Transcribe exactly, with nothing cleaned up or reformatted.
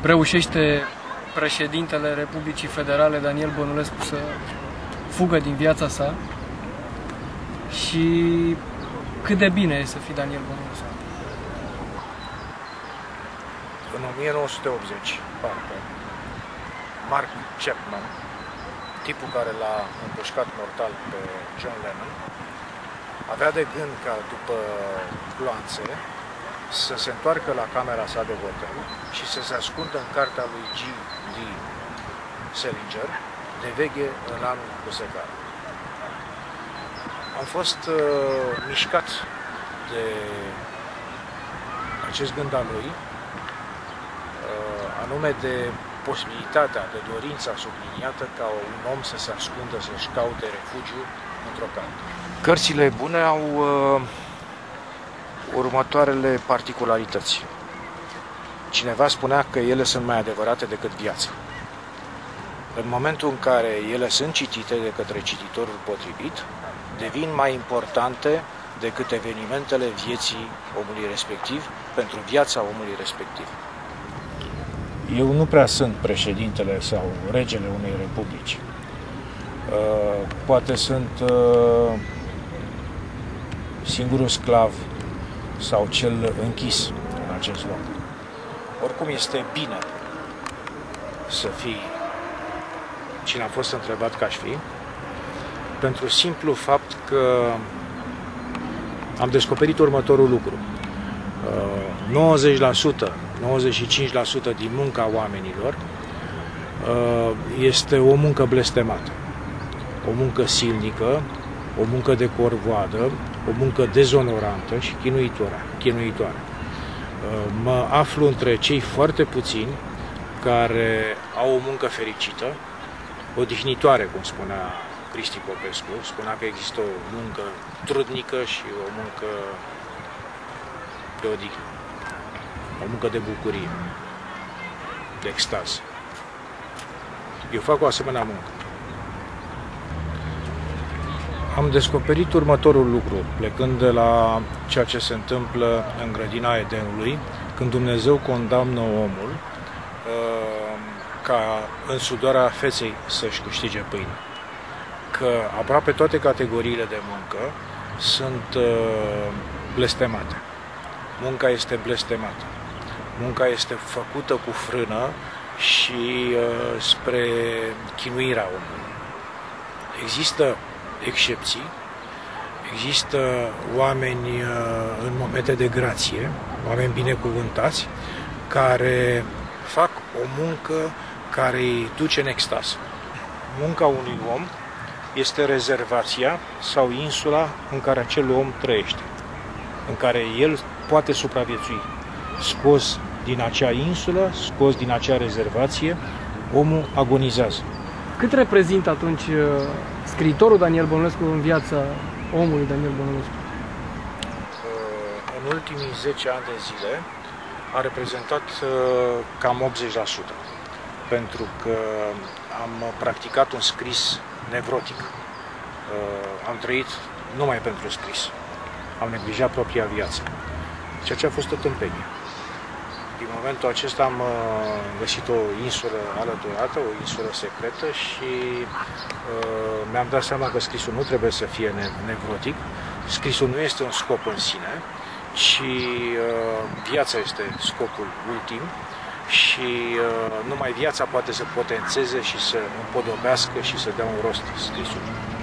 reușește președintele Republicii Federale, Daniel Bănulescu, să fugă din viața sa și cât de bine e să fii Daniel Bănulescu. În o mie nouă sute optzeci, parcă, Mark Chapman, tipul care l-a împușcat mortal pe John Lennon, avea de gând ca după gloanțe să se întoarcă la camera sa de hotel și să se ascundă în cartea lui G D Salinger de veche în anul cu secare. Am fost uh, mișcat de acest gând al lui, uh, anume de posibilitatea, de dorința subliniată ca un om să se ascundă, să-și caute refugiu într-o carte. Cărțile bune au uh, următoarele particularități. Cineva spunea că ele sunt mai adevărate decât viața. În momentul în care ele sunt citite de către cititorul potrivit, devin mai importante decât evenimentele vieții omului respectiv pentru viața omului respectiv. Eu nu prea sunt președintele sau regele unei republici. Poate sunt singurul sclav sau cel închis în acest loc. Oricum este bine să fii cine a fost întrebat că aș fi, pentru simplu fapt că am descoperit următorul lucru. nouăzeci la sută, nouăzeci și cinci la sută din munca oamenilor este o muncă blestemată, o muncă silnică, o muncă de corvoadă, o muncă dezonorantă și chinuitoare. Mă aflu între cei foarte puțini care au o muncă fericită, odihnitoare, cum spunea Cristi Popescu, spunea că există o muncă trudnică și o muncă de odihnă, o muncă de bucurie, de extaz. Eu fac o asemenea muncă. Am descoperit următorul lucru, plecând de la ceea ce se întâmplă în grădina Edenului, când Dumnezeu condamnă omul ca în sudoarea feței să-și câștige pâine. Că aproape toate categoriile de muncă sunt blestemate. Munca este blestemată. Munca este făcută cu frână și spre chinuirea omului. Există excepții, există oameni în momente de grație, oameni binecuvântați, care fac o muncă care îi duce în extaz. Munca unui om este rezervația sau insula în care acel om trăiește, în care el poate supraviețui. Scos din acea insulă, scos din acea rezervație, omul agonizează. Cât reprezintă atunci scriitorul Daniel Bănulescu în viața omului Daniel Bănulescu? În ultimii zece ani de zile a reprezentat cam optzeci la sută, pentru că am practicat un scris nevrotic. Am trăit numai pentru scris. Am neglijat propria viață, ceea ce a fost o tâmpenie. Din momentul acesta am găsit o insulă alăturată, o insulă secretă și uh, mi-am dat seama că scrisul nu trebuie să fie nevrotic. Scrisul nu este un scop în sine, ci uh, viața este scopul ultim și uh, numai viața poate să potențeze și să împodobească și să dea un rost scrisul.